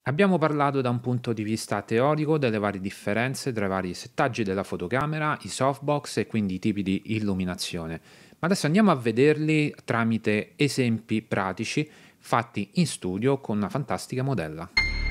Abbiamo parlato da un punto di vista teorico delle varie differenze tra i vari settaggi della fotocamera, i softbox e quindi i tipi di illuminazione. Ma adesso andiamo a vederli tramite esempi pratici fatti in studio con una fantastica modella.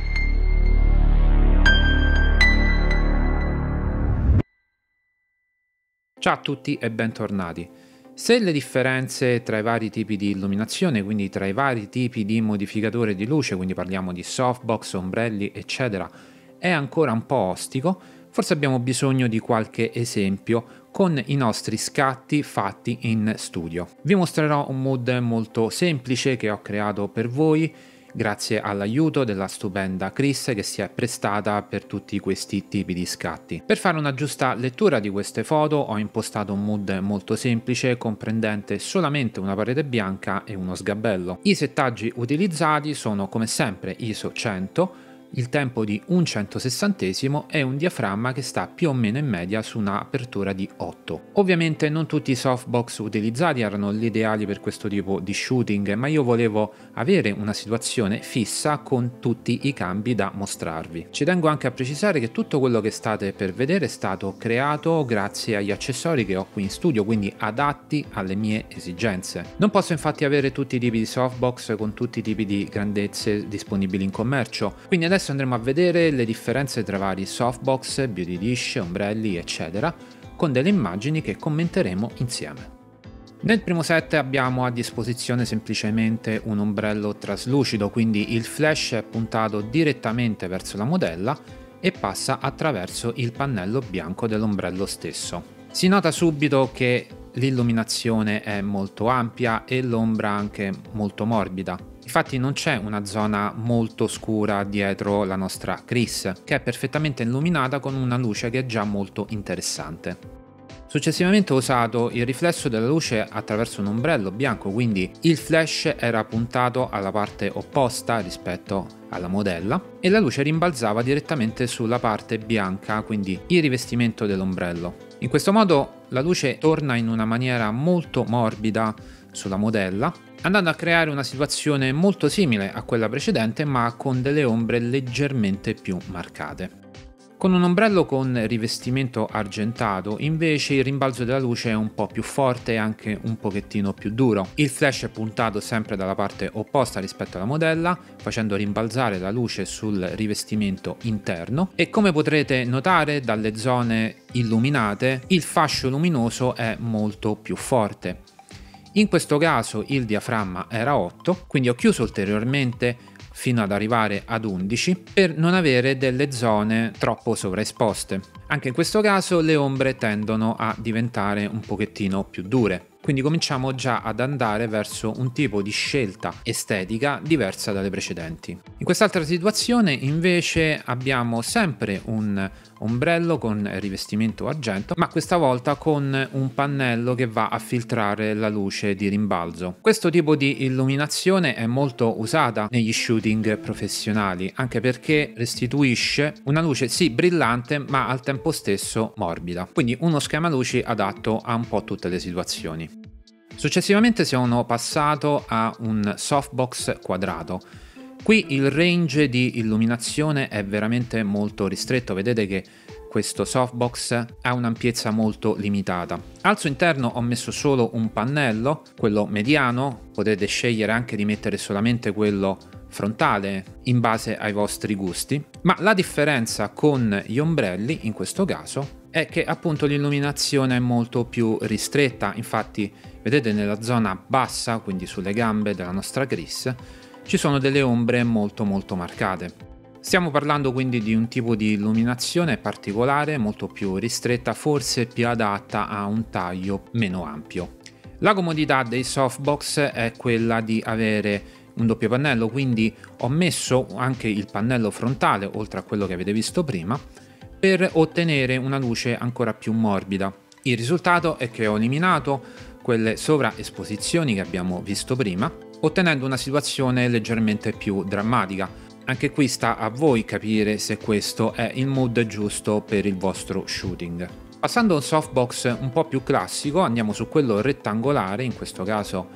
Ciao a tutti e bentornati. Se le differenze tra i vari tipi di illuminazione, quindi tra i vari tipi di modificatore di luce, quindi parliamo di softbox, ombrelli, eccetera, è ancora un po' ostico, forse abbiamo bisogno di qualche esempio con i nostri scatti fatti in studio. Vi mostrerò un mood molto semplice che ho creato per voi, grazie all'aiuto della stupenda Chris che si è prestata per tutti questi tipi di scatti. Per fare una giusta lettura di queste foto ho impostato un mood molto semplice comprendente solamente una parete bianca e uno sgabello. I settaggi utilizzati sono come sempre ISO 100, il tempo di un centosessantesimo e un diaframma che sta più o meno in media su un'apertura di 8. Ovviamente non tutti i softbox utilizzati erano gli ideali per questo tipo di shooting, ma io volevo avere una situazione fissa con tutti i cambi da mostrarvi. Ci tengo anche a precisare che tutto quello che state per vedere è stato creato grazie agli accessori che ho qui in studio, quindi adatti alle mie esigenze. Non posso infatti avere tutti i tipi di softbox con tutti i tipi di grandezze disponibili in commercio, quindi adesso andremo a vedere le differenze tra vari softbox, beauty dish, ombrelli, eccetera, con delle immagini che commenteremo insieme. Nel primo set abbiamo a disposizione semplicemente un ombrello traslucido, quindi il flash è puntato direttamente verso la modella e passa attraverso il pannello bianco dell'ombrello stesso. Si nota subito che l'illuminazione è molto ampia e l'ombra anche molto morbida. Infatti non c'è una zona molto scura dietro la nostra Chris, che è perfettamente illuminata con una luce che è già molto interessante. Successivamente ho usato il riflesso della luce attraverso un ombrello bianco, quindi il flash era puntato alla parte opposta rispetto alla modella e la luce rimbalzava direttamente sulla parte bianca, quindi il rivestimento dell'ombrello. In questo modo la luce torna in una maniera molto morbida sulla modella, andando a creare una situazione molto simile a quella precedente ma con delle ombre leggermente più marcate. Con un ombrello con rivestimento argentato invece il rimbalzo della luce è un po' più forte e anche un pochettino più duro. Il flash è puntato sempre dalla parte opposta rispetto alla modella, facendo rimbalzare la luce sul rivestimento interno e come potrete notare dalle zone illuminate il fascio luminoso è molto più forte. In questo caso il diaframma era 8, quindi ho chiuso ulteriormente fino ad arrivare ad 11 per non avere delle zone troppo sovraesposte. Anche in questo caso le ombre tendono a diventare un pochettino più dure. Quindi cominciamo già ad andare verso un tipo di scelta estetica diversa dalle precedenti. In quest'altra situazione invece abbiamo sempre un ombrello con rivestimento argento, ma questa volta con un pannello che va a filtrare la luce di rimbalzo. Questo tipo di illuminazione è molto usata negli shooting professionali, anche perché restituisce una luce sì brillante ma al tempo stesso morbida. Quindi uno schema luci adatto a un po' tutte le situazioni. Successivamente sono passato a un softbox quadrato. Qui il range di illuminazione è veramente molto ristretto, vedete che questo softbox ha un'ampiezza molto limitata. Al suo interno ho messo solo un pannello, quello mediano, potete scegliere anche di mettere solamente quello frontale in base ai vostri gusti, ma la differenza con gli ombrelli in questo caso è che appunto l'illuminazione è molto più ristretta. Infatti vedete nella zona bassa, quindi sulle gambe della nostra Chris, ci sono delle ombre molto marcate. Stiamo parlando quindi di un tipo di illuminazione particolare, molto più ristretta, forse più adatta a un taglio meno ampio. La comodità dei softbox è quella di avere un doppio pannello, quindi ho messo anche il pannello frontale oltre a quello che avete visto prima per ottenere una luce ancora più morbida. Il risultato è che ho eliminato quelle sovraesposizioni che abbiamo visto prima, ottenendo una situazione leggermente più drammatica. Anche qui sta a voi capire se questo è il mood giusto per il vostro shooting. Passando a un softbox un po' più classico, andiamo su quello rettangolare, in questo caso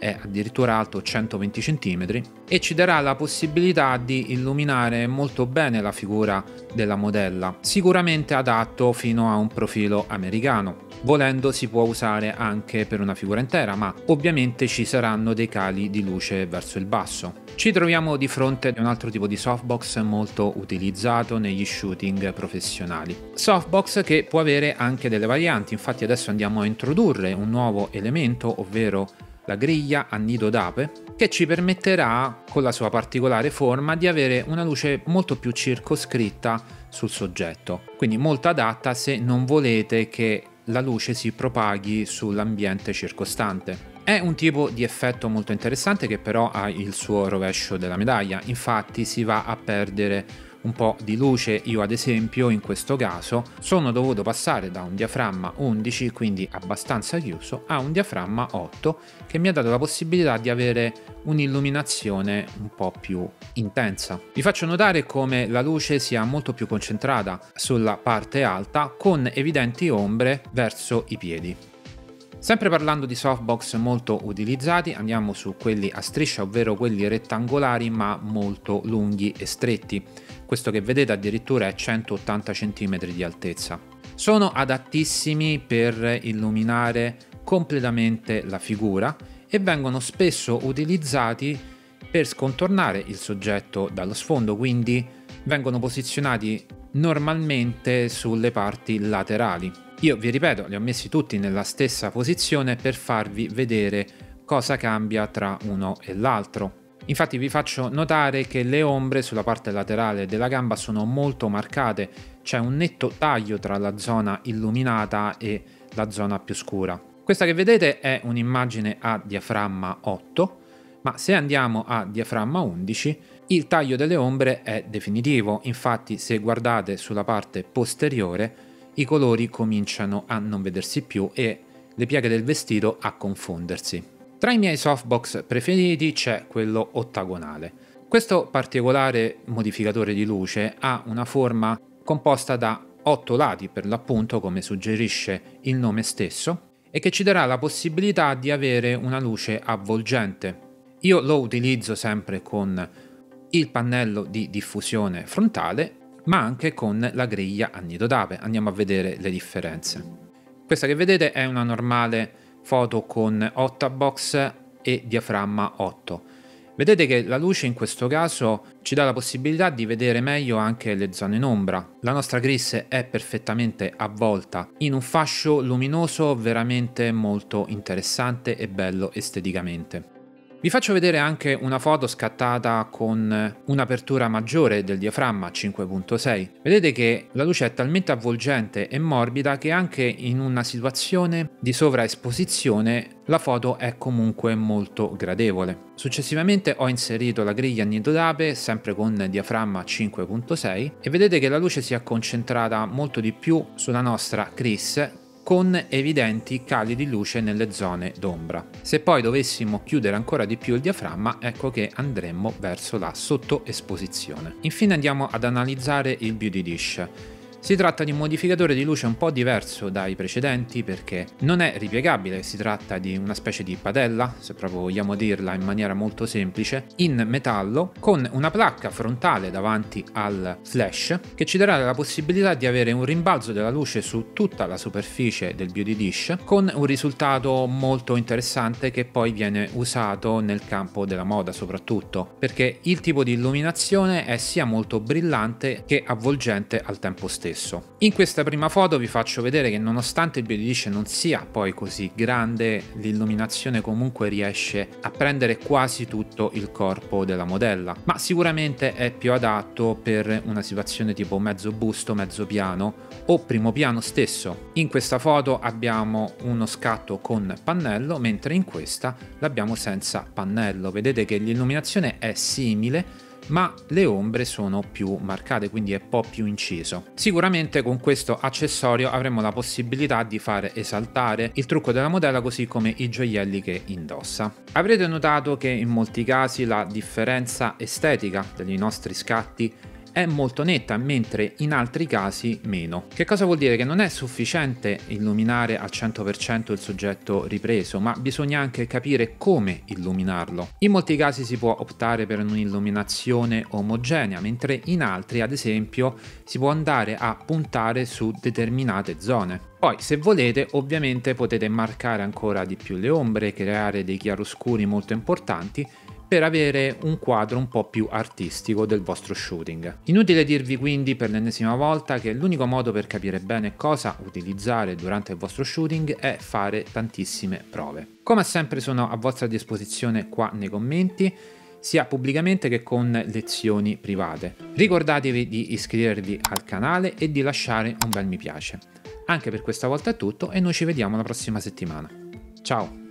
è addirittura alto 120 cm e ci darà la possibilità di illuminare molto bene la figura della modella, sicuramente adatto fino a un profilo americano. Volendo si può usare anche per una figura intera, ma ovviamente ci saranno dei cali di luce verso il basso. Ci troviamo di fronte a un altro tipo di softbox molto utilizzato negli shooting professionali. Softbox che può avere anche delle varianti, infatti adesso andiamo a introdurre un nuovo elemento, ovvero la griglia a nido d'ape, che ci permetterà, con la sua particolare forma, di avere una luce molto più circoscritta sul soggetto, quindi molto adatta se non volete che la luce si propaghi sull'ambiente circostante. È un tipo di effetto molto interessante che però ha il suo rovescio della medaglia, infatti si va a perdere un po' di luce. Io ad esempio in questo caso sono dovuto passare da un diaframma 11, quindi abbastanza chiuso, a un diaframma 8 che mi ha dato la possibilità di avere un'illuminazione un po' più intensa. Vi faccio notare come la luce sia molto più concentrata sulla parte alta con evidenti ombre verso i piedi. Sempre parlando di softbox molto utilizzati, andiamo su quelli a striscia, ovvero quelli rettangolari ma molto lunghi e stretti. Questo che vedete addirittura è 180 cm di altezza. Sono adattissimi per illuminare completamente la figura e vengono spesso utilizzati per scontornare il soggetto dallo sfondo, quindi vengono posizionati normalmente sulle parti laterali. Io vi ripeto, li ho messi tutti nella stessa posizione per farvi vedere cosa cambia tra uno e l'altro. Infatti vi faccio notare che le ombre sulla parte laterale della gamba sono molto marcate, c'è un netto taglio tra la zona illuminata e la zona più scura. Questa che vedete è un'immagine a diaframma 8, ma se andiamo a diaframma 11 il taglio delle ombre è definitivo, infatti se guardate sulla parte posteriore i colori cominciano a non vedersi più e le pieghe del vestito a confondersi. Tra i miei softbox preferiti c'è quello ottagonale. Questo particolare modificatore di luce ha una forma composta da 8 lati, per l'appunto come suggerisce il nome stesso, e che ci darà la possibilità di avere una luce avvolgente. Io lo utilizzo sempre con il pannello di diffusione frontale, ma anche con la griglia a nido d'ape. Andiamo a vedere le differenze. Questa che vedete è una normale foto con octabox e diaframma 8. Vedete che la luce in questo caso ci dà la possibilità di vedere meglio anche le zone in ombra. La nostra gris è perfettamente avvolta in un fascio luminoso veramente molto interessante e bello esteticamente. Vi faccio vedere anche una foto scattata con un'apertura maggiore del diaframma 5.6. Vedete che la luce è talmente avvolgente e morbida che anche in una situazione di sovraesposizione la foto è comunque molto gradevole. Successivamente ho inserito la griglia a nido d'ape sempre con diaframma 5.6 e vedete che la luce si è concentrata molto di più sulla nostra crease, con evidenti cali di luce nelle zone d'ombra. Se poi dovessimo chiudere ancora di più il diaframma, ecco che andremmo verso la sottoesposizione. Infine andiamo ad analizzare il Beauty Dish. Si tratta di un modificatore di luce un po' diverso dai precedenti perché non è ripiegabile, si tratta di una specie di padella, se proprio vogliamo dirla in maniera molto semplice, in metallo con una placca frontale davanti al flash che ci darà la possibilità di avere un rimbalzo della luce su tutta la superficie del Beauty Dish con un risultato molto interessante che poi viene usato nel campo della moda soprattutto perché il tipo di illuminazione è sia molto brillante che avvolgente al tempo stesso. In questa prima foto vi faccio vedere che nonostante il Beauty Dish non sia poi così grande, l'illuminazione comunque riesce a prendere quasi tutto il corpo della modella, ma sicuramente è più adatto per una situazione tipo mezzo busto, mezzo piano o primo piano stesso. In questa foto abbiamo uno scatto con pannello, mentre in questa l'abbiamo senza pannello. Vedete che l'illuminazione è simile, ma le ombre sono più marcate, quindi è un po' più inciso. Sicuramente con questo accessorio avremo la possibilità di fare esaltare il trucco della modella così come i gioielli che indossa. Avrete notato che in molti casi la differenza estetica dei nostri scatti è molto netta, mentre in altri casi meno. Che cosa vuol dire? Che non è sufficiente illuminare al 100% il soggetto ripreso, ma bisogna anche capire come illuminarlo. In molti casi si può optare per un'illuminazione omogenea, mentre in altri, ad esempio, si può andare a puntare su determinate zone. Poi, se volete, ovviamente potete marcare ancora di più le ombre, creare dei chiaroscuri molto importanti per avere un quadro un po' più artistico del vostro shooting. Inutile dirvi quindi per l'ennesima volta che l'unico modo per capire bene cosa utilizzare durante il vostro shooting è fare tantissime prove. Come sempre sono a vostra disposizione qua nei commenti, sia pubblicamente che con lezioni private. Ricordatevi di iscrivervi al canale e di lasciare un bel mi piace. Anche per questa volta è tutto e noi ci vediamo la prossima settimana. Ciao!